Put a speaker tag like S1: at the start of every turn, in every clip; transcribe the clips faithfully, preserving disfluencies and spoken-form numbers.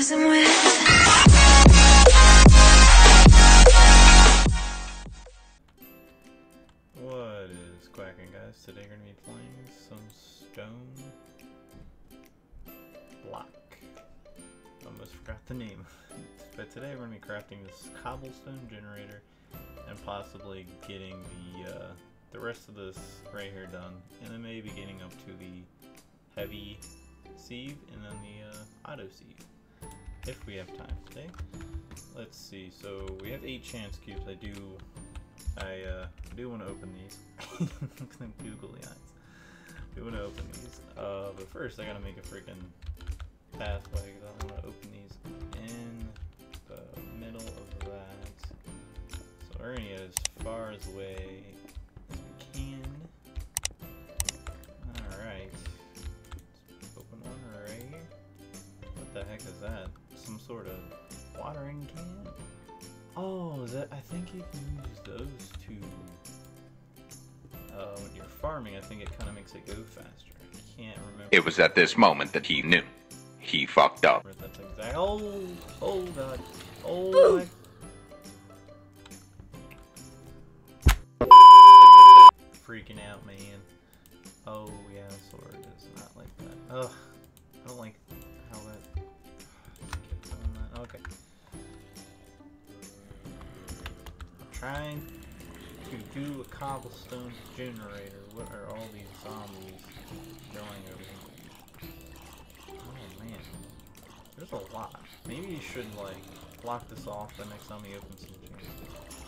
S1: some with.
S2: What is quacking, guys? Today we're going to be playing some Stone Block. Almost forgot the name. But today we're going to be crafting this cobblestone generator and possibly getting the uh, the rest of this right here done, and then maybe getting up to the heavy sieve and then the uh, auto sieve if we have time today. Let's see. So we have eight chance cubes. I do. I uh, do want to open these. Look at them googly eyes. I do want to open these. Uh, but first, I gotta make a freaking pathway because I want to open these in the middle of that. So we're gonna get as far as away as we can. All right. Let's open one right here. What the heck is that? Some sort of watering can? Oh, is that, I think you can use those to, uh, when you're farming, I think it kind of makes it go faster. I can't remember.
S3: It was at this moment that he knew. He fucked up.
S2: That's exact. Oh, oh god. Oh my. Freaking out, man. Oh yeah, sword is not like that. Ugh. I don't like how that. Okay. Trying to do a cobblestone generator. What are all these zombies going over here? Oh man, there's a lot. Maybe you should like block this off the next time you open some generator.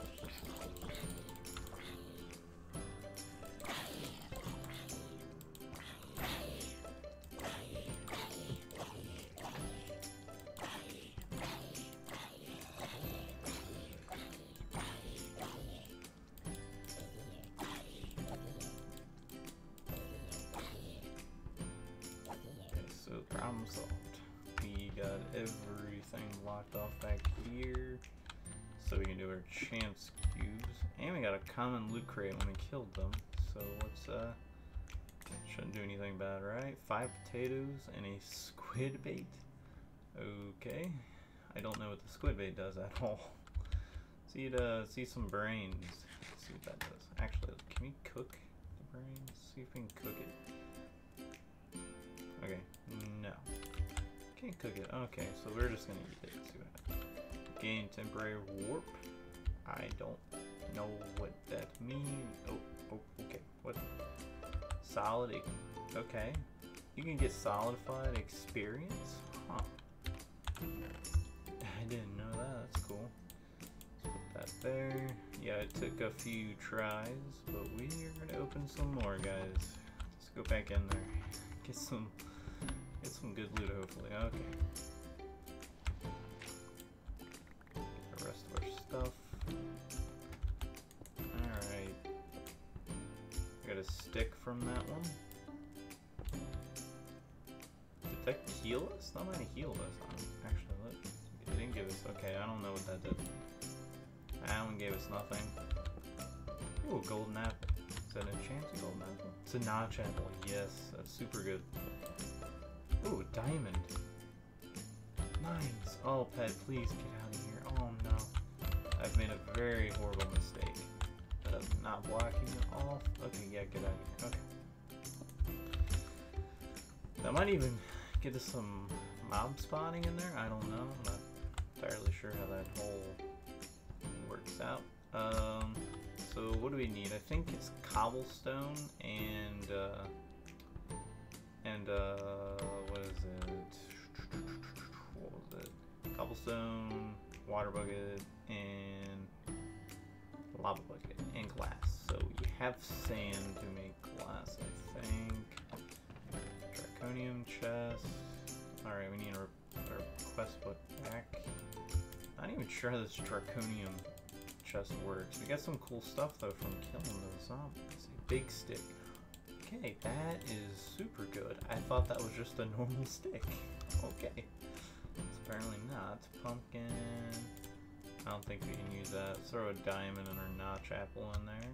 S2: Problem solved. We got everything locked off back here, so we can do our chance cubes, and we got a common loot crate when we killed them. So what's uh? Shouldn't do anything bad, right? Five potatoes and a squid bait. Okay, I don't know what the squid bait does at all. See it, uh, see some brains. Let's see what that does. Actually, can we cook the brains? See if we can cook it. Okay, no. Can't cook it. Okay, so we're just gonna eat it. See what happens. Gain temporary warp. I don't know what that means. Oh, oh, okay. What? Solid. Okay. You can get solidified experience? Huh. I didn't know that. That's cool. Let's put that there. Yeah, it took a few tries, but we are gonna open some more, guys. Let's go back in there. Get some. Get some good loot, hopefully. Okay. Get the rest of our stuff. Alright. Got a stick from that one. Did that heal us? That might have healed us. Um, actually, look. It didn't give us. Okay, I don't know what that did. That one gave us nothing. Ooh, golden apple. Is that an enchanted golden apple? It's a notch apple. Yes, that's super good. Ooh, diamond. Nice. Oh, pet, please get out of here. Oh no. I've made a very horrible mistake. Of not blocking it off. Okay, yeah, get out of here. Okay. That might even get us some mob spawning in there. I don't know. I'm not entirely sure how that whole thing works out. Um, so what do we need? I think it's cobblestone and, uh, and, uh, what is it? What was it? Cobblestone, water bucket, and lava bucket, and glass. So you have sand to make glass, I think. Draconium chest. Alright, we need our, our quest book back. Not even sure how this draconium chest works. We got some cool stuff though from killing those zombies. A big stick. Okay, that is super good. I thought that was just a normal stick. Okay. It's apparently not. Pumpkin. I don't think we can use that. Let's throw a diamond and our notch apple in there.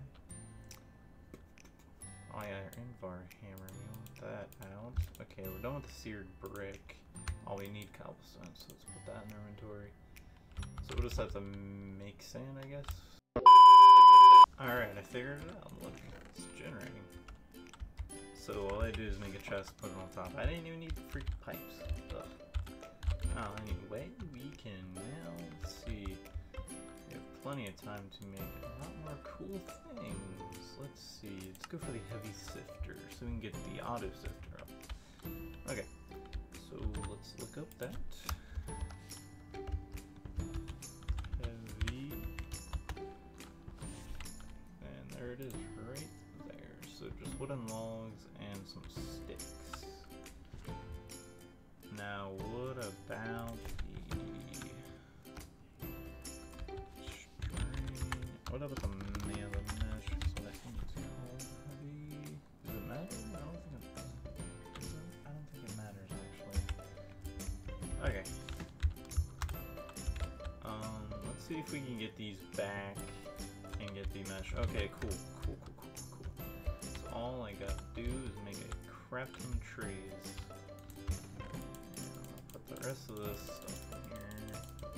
S2: Oh yeah, our Invar hammer. We want that out. Okay, we're done with the seared brick. Oh, we need cobblestone, so let's put that in our inventory. So we'll just have to make sand, I guess. Alright, I figured it out. Look, it's generating. So all I do is make a chest, put it on top. I didn't even need freaking pipes. Ugh. Oh, anyway, we can now, let's see. We have plenty of time to make a lot more cool things. Let's see, let's go for the heavy sifter so we can get the auto sifter up. Okay, so let's look up that. Heavy. And there it is right there. So just wooden logs and some sticks. Now what about the string? What about the man the mesh? So I think it's called heavy. Does it matter? I don't think it does it? I don't think it matters actually. Okay. Um let's see if we can get these back and get the mesh. Okay, cool, cool, cool, cool, cool. So all I gotta do is make a crap ton of trees. The rest of this stuff in here.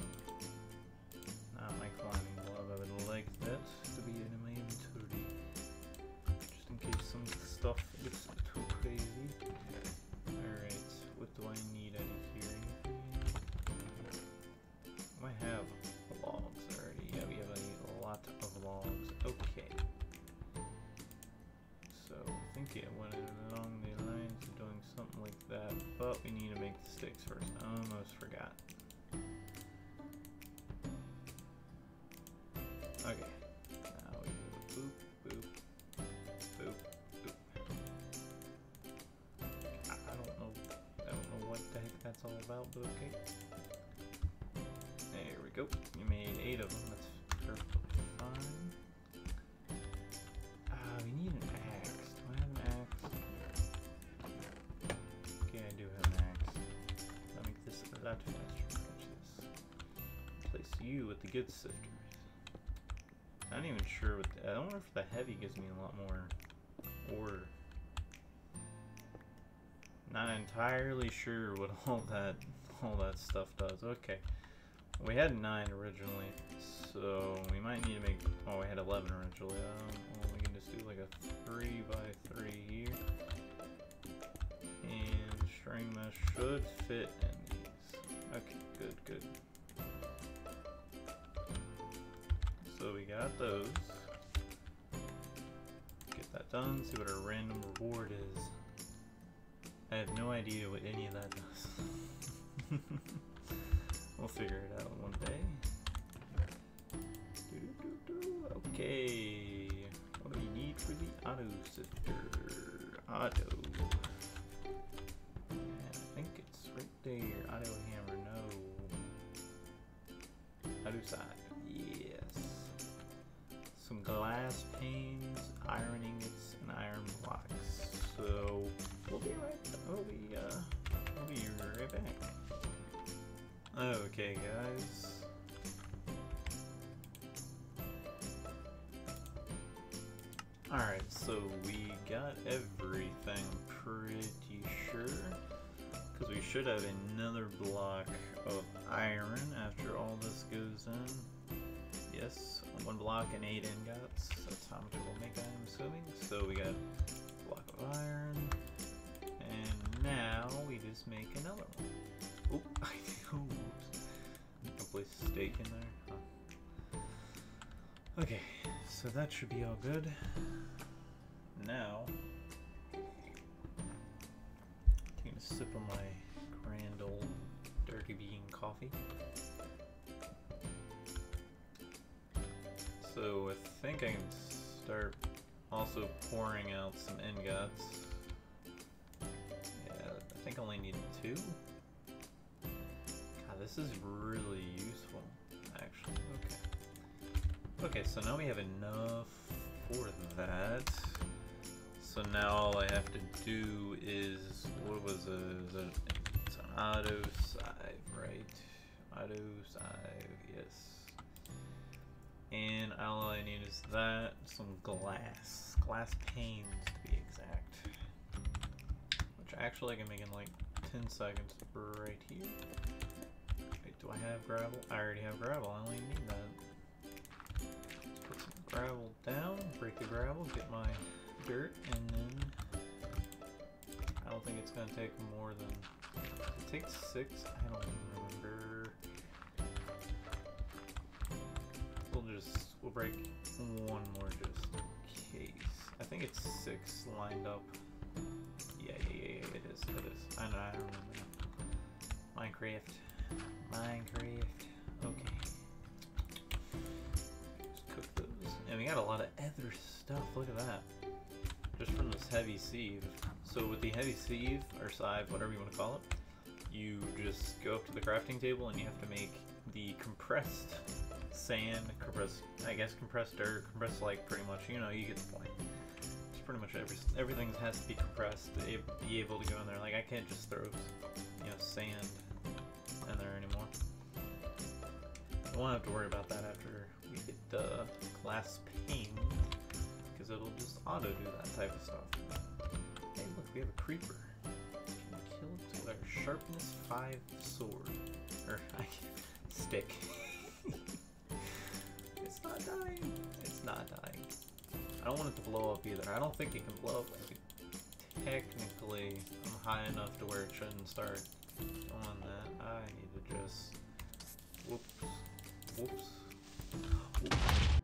S2: Not my climbing glove. I would like that to be in my inventory. Just in case some stuff gets too crazy. Alright, what do I need out of here? I have logs already. Yeah, we have a lot of logs. Okay. So, I think it went along the lines of doing something like that, but we need to make the sticks first. I almost forgot. Okay. Now we do boop, boop, boop, boop. I, I don't know. I don't know what the heck that's all about, but okay. There we go. You made eight of them. That's perfectly fine. Ah, we need an axe. Do I have an axe? Okay, I do have an axe. I'll make this a lot faster. Watch this. Replace you with the good sifters. I'm not even sure what the, I don't know if the heavy gives me a lot more ore. Not entirely sure what all that all that stuff does. Okay. We had nine originally, so we might need to make. Oh, we had eleven originally. Um, well, we can just do like a three by three here, and string mesh should fit in these. Okay, good, good. So we got those. Get that done. See what our random reward is. I have no idea what any of that does. We'll figure it out one day. Okay. What do we need for the auto sifter? Auto. And I think it's right there. Auto hammer, no. Auto side, yes. Some glass panes, iron ingots, and iron blocks. So we'll be right. We'll be uh. We'll be right back. Okay, guys. Alright, so we got everything, pretty sure. Because we should have another block of iron after all this goes in. Yes, one block and eight ingots. That's how much it will make, I'm assuming. So we got a block of iron. And now we just make another one. Oh, I know. I'll place a stake in there. Huh. Okay, so that should be all good. Now, taking a sip of my grand old dirty bean coffee. So I think I can start also pouring out some ingots. Yeah, I think I only need two. This is really useful, actually. Okay. Okay, so now we have enough for that. So now all I have to do is, what was it? Is it it's an auto scythe, right? Auto scythe, yes. And all I need is that, some glass. Glass panes, to be exact. Which actually I can make in like ten seconds right here. Wait, do I have gravel? I already have gravel. I only need that. Let's put some gravel down, break the gravel, get my dirt, and then I don't think it's gonna take more than it takes six. I don't remember. We'll just we'll break one more just in case. I think it's six lined up. Yeah, yeah, yeah, yeah, it is, it is. I know, I remember. Minecraft. Minecraft. Okay. Just cook those. And we got a lot of other stuff. Look at that. Just from this heavy sieve. So with the heavy sieve, or sieve, whatever you want to call it, you just go up to the crafting table and you have to make the compressed sand, compressed, I guess compressed dirt, compressed like pretty much, you know, you get the point. It's pretty much every, everything has to be compressed to be able to go in there. Like I can't just throw, you know, sand in there anymore. I won't have to worry about that after we get the uh, glass pane, because it'll just auto do that type of stuff. Hey look, we have a creeper. Can we kill it with our sharpness five sword? Or, I stick. It's not dying. It's not dying. I don't want it to blow up either. I don't think it can blow up. Technically, I'm high enough to where it shouldn't start on that. I need to just... Whoops. Whoops. Whoops.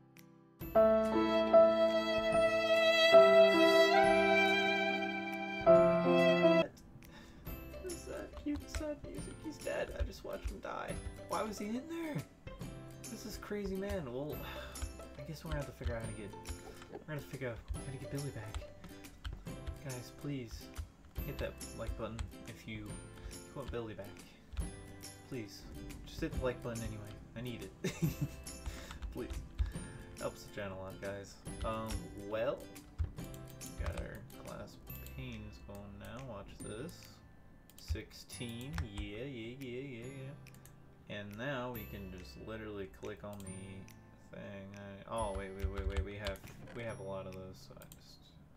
S2: What is that cute sad music? He's dead. I just watched him die. Why was he in there? This is crazy man. Well, I guess we're gonna have to figure out how to get... We're gonna have to figure out how to get Billy back. Guys, please hit that like button if you, if you want Billy back. Please, just hit the like button anyway. I need it. Please, helps the channel out, guys. Um, well, got our glass panes going now. Watch this. sixteen. Yeah, yeah, yeah, yeah, yeah. And now we can just literally click on the thing. I, oh wait, wait, wait, wait. We have we have a lot of those. So I just.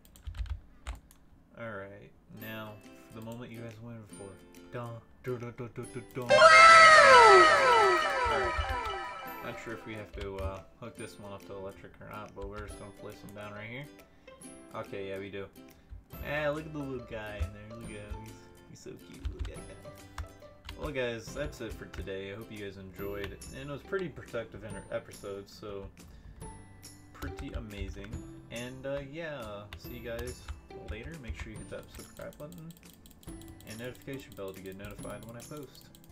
S2: All right, now for the moment you guys waited for. Dun, dun, dun, dun, dun, dun, dun. All right. Not sure if we have to uh, hook this one up to electric or not, but we're just gonna place them down right here. Okay, yeah, we do. Ah, look at the little guy in there. Look at him. He's he's so cute. Look at that. Well, guys, that's it for today. I hope you guys enjoyed it. And it was pretty productive episode, so pretty amazing. And uh, yeah, see you guys later. Make sure you hit that subscribe button and notification bell to get notified when I post.